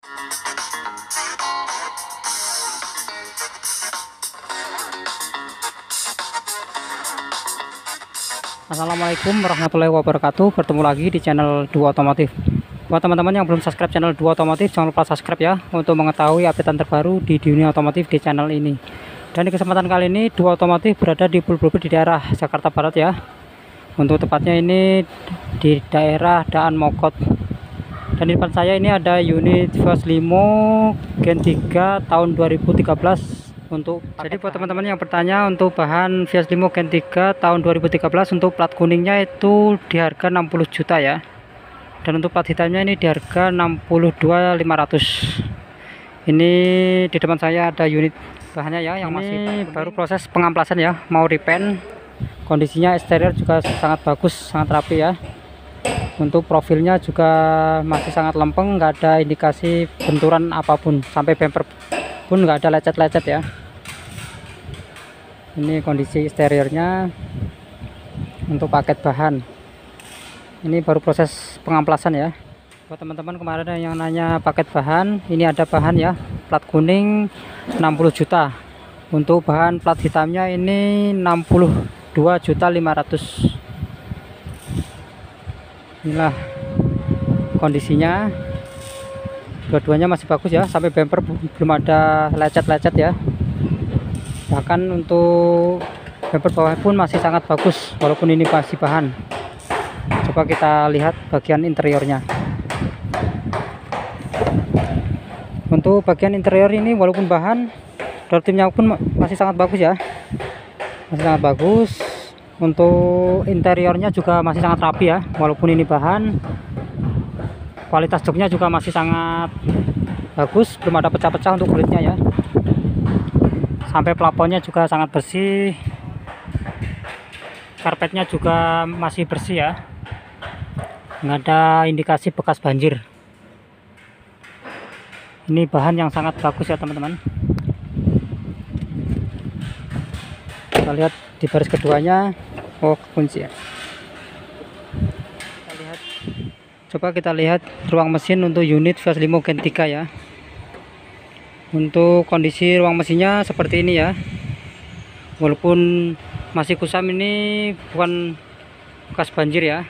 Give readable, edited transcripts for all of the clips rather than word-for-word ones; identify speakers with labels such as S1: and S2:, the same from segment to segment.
S1: Assalamualaikum warahmatullahi wabarakatuh. Bertemu lagi di channel Duo Otomotif. Buat teman-teman yang belum subscribe channel Duo Otomotif, jangan lupa subscribe ya, untuk mengetahui update terbaru di dunia otomotif di channel ini. Dan di kesempatan kali ini Duo Otomotif berada di Bulbul di daerah Jakarta Barat ya. Untuk tepatnya ini di daerah Daan Mogot. Dan di depan saya ini ada unit Vios Limo Gen 3 tahun 2013. Jadi buat teman-teman yang bertanya untuk bahan Vios Limo Gen 3 tahun 2013 untuk plat kuningnya itu di harga 60 juta ya. Dan untuk plat hitamnya ini di harga 62.500. Ini di depan saya ada unit bahannya ya, yang masih baru proses pengamplasan ya, mau repaint. Kondisinya eksterior juga sangat bagus, sangat rapi ya. Untuk profilnya juga masih sangat lempeng, nggak ada indikasi benturan apapun, sampai bumper pun nggak ada lecet-lecet ya. Ini kondisi eksteriornya. Untuk paket bahan ini baru proses pengamplasan ya. Buat teman-teman kemarin yang nanya paket bahan, ini ada bahan ya, plat kuning 60 juta. Untuk bahan plat hitamnya ini 62.500. Inilah kondisinya. Dua-duanya masih bagus ya, sampai bumper belum ada lecet-lecet ya. Bahkan untuk bumper bawah pun masih sangat bagus, walaupun ini masih bahan. Coba kita lihat bagian interiornya. Untuk bagian interior ini walaupun bahan, door trimnya pun masih sangat bagus ya, masih sangat bagus. Untuk interiornya juga masih sangat rapi ya, walaupun ini bahan. Kualitas joknya juga masih sangat bagus, belum ada pecah-pecah untuk kulitnya ya. Sampai plafonnya juga sangat bersih, karpetnya juga masih bersih ya, nggak ada indikasi bekas banjir. Ini bahan yang sangat bagus ya teman-teman. Kita lihat di baris keduanya, oh kunci ya. Coba kita lihat ruang mesin untuk unit Vios Limo Gen 3 ya. Untuk kondisi ruang mesinnya seperti ini ya, walaupun masih kusam, ini bukan bekas banjir ya.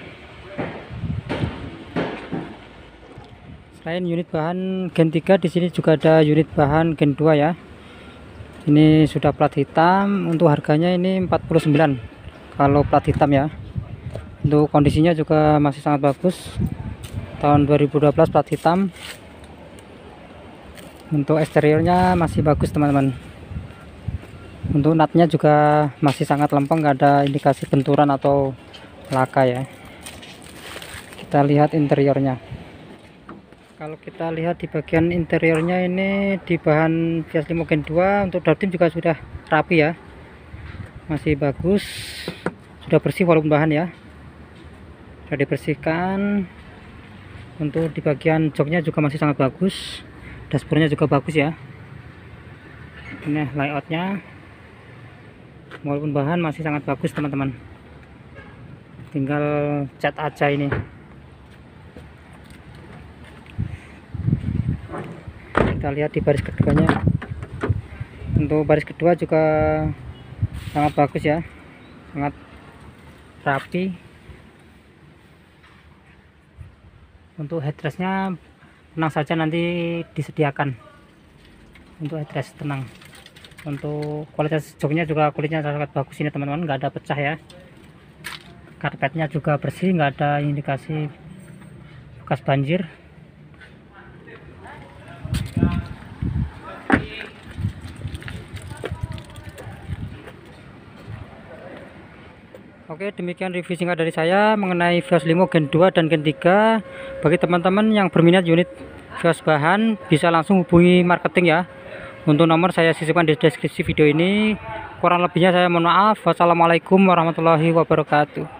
S1: Selain unit bahan Gen 3, di sini juga ada unit bahan Gen 2 ya. Ini sudah plat hitam. Untuk harganya ini 49 kalau plat hitam ya. Untuk kondisinya juga masih sangat bagus, tahun 2012 plat hitam. Untuk eksteriornya masih bagus teman-teman. Untuk natnya juga masih sangat lempeng, nggak ada indikasi benturan atau laka ya. Kita lihat interiornya. Kalau kita lihat di bagian interiornya ini di bahan Vios Limo Gen 2, untuk door trim juga sudah rapi ya, masih bagus, sudah bersih walaupun bahan ya, sudah dibersihkan. Untuk di bagian joknya juga masih sangat bagus, dashboardnya juga bagus ya. Ini layoutnya, walaupun bahan masih sangat bagus teman-teman, tinggal cat aja ini. Kita lihat di baris keduanya. Untuk baris kedua juga sangat bagus ya, sangat rapi. Untuk headrestnya tenang saja, nanti disediakan untuk headrest, tenang. Untuk kualitas joknya juga kulitnya sangat bagus ini teman-teman, nggak ada pecah ya. Karpetnya juga bersih, nggak ada indikasi bekas banjir. Oke, demikian review singkat dari saya mengenai Vios Limo Gen 2 dan Gen 3. Bagi teman-teman yang berminat unit Vios bahan, bisa langsung hubungi marketing ya. Untuk nomor saya sisipkan di deskripsi video ini. Kurang lebihnya saya mohon maaf. Wassalamualaikum warahmatullahi wabarakatuh.